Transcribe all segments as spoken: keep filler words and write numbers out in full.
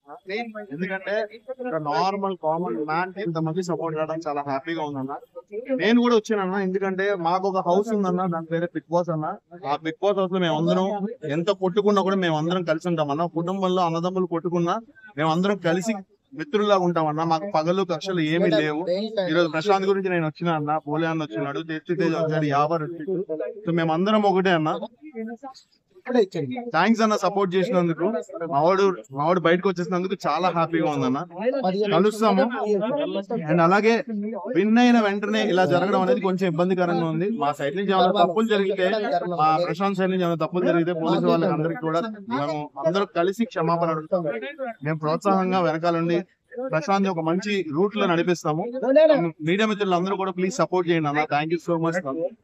ఎందుకంటే normal common man కి ఇంతమంది సపోర్ట్ చేయడం చాలా హ్యాపీగా ఉందన్న. నేను కూడా వచ్చానన్న, ఎందుకంటే మాకు ఒక హౌస్ ఉందన్న, దాని పేరే బిగ్ బాస్ అన్న. ఆ బిగ్ బాస్ హౌస్ లో మేము అందరం ఎంత కొట్టుకున్నా కూడా మేము అందరం కలిసి ఉంటామన్న. కుటుంబంలో అన్నదమ్ములు కొట్టుకున్నా మేము అందరం కలిసి మిత్రుల్లాగా ఉంటామన్నా. మాకు పగలు కక్షలు ఏమీ లేవు. ఈ రోజు ప్రశాంత్ గురించి నేను వచ్చిన అన్న, పోలే అన్న వచ్చినాడు, తెచ్చి తేజ్ వచ్చాడు, యావర్ వచ్చాడు. సో మేము అందరం ఒకటే అన్న. థ్యాంక్స్ అన్న సపోర్ట్ చేసినందుకు. మావాడు మావాడు బయటకు వచ్చేసినందుకు చాలా హ్యాపీగా ఉందన్న. కలుస్తాము. అండ్ అలాగే విన్ అయిన వెంటనే ఇలా జరగడం అనేది కొంచెం ఇబ్బందికరంగా ఉంది. మా సైడ్ నుంచి ఏమైనా తప్పులు జరిగితే, మా ప్రశాంత్ సైడ్ నుంచి ఏమైనా తప్పులు జరిగితే పోలీసు వాళ్ళకి అందరికి కూడా మేము అందరూ కలిసి క్షమాపణ అడుగుతాం. మేము ప్రోత్సాహంగా వెనకాలండి ప్రశాంత్ ఒక మంచి రూట్ లో నడిపిస్తాము. మీడియా మిత్రులు అందరూ కూడా ప్లీజ్ సపోర్ట్ చేయండి అన్న. Thank you so much.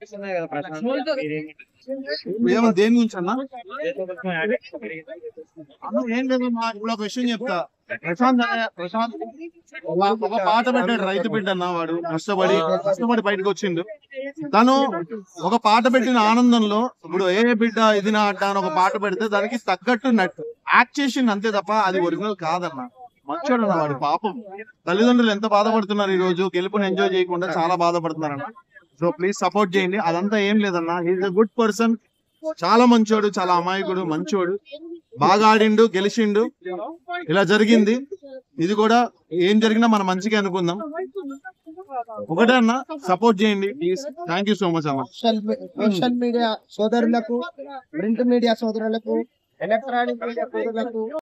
ఏమన్నా దేని గురించి అన్న? అన్న ఏం లేదమ్మా, ఇప్పుడు ఒక విషయం చెప్తా. ప్రశాంత్ అనే ప్రశాంత్ ఒక పాట పెట్టాడు, రైతు బిడ్డ అన్న. వాడు కష్టపడి కష్టపడి బయటకు వచ్చిండు. తను ఒక పాట పెట్టిన ఆనందంలో ఇప్పుడు ఏ బిడ్డ ఇది నా అడ్డ అని ఒక పాట పెడితే దానికి తగ్గట్టు యాక్ట్ చేసిండు అంతే తప్ప అది ఒరిజినల్ కాదన్న. మంచోడు అన్న వాడు. పాపం తల్లిదండ్రులు ఎంత బాధపడుతున్నారు ఈ రోజు, గెలుపుని ఎంజాయ్ చేయకుండా చాలా బాధపడుతున్నారన్న. సో ప్లీజ్ సపోర్ట్ చేయండి. అదంతా ఏం లేదన్న, హీఈస్ ఎ గుడ్ పర్సన్. చాలా మంచోడు, చాలా అమాయకుడు, మంచోడు. బాగా ఆడిండు, గెలిచిండు. ఇలా జరిగింది. ఇది కూడా ఏం జరిగినా మనం మంచిగా అనుకుందాం. ఒకటే అన్న, సపోర్ట్ చేయండి please. Thank you so much అన్న. సోషల్ మీడియా సోదరులకు, ప్రింట్ మీడియా సోదరులకు, ఎలక్ట్రానిక్ మీడియా సోదరులకు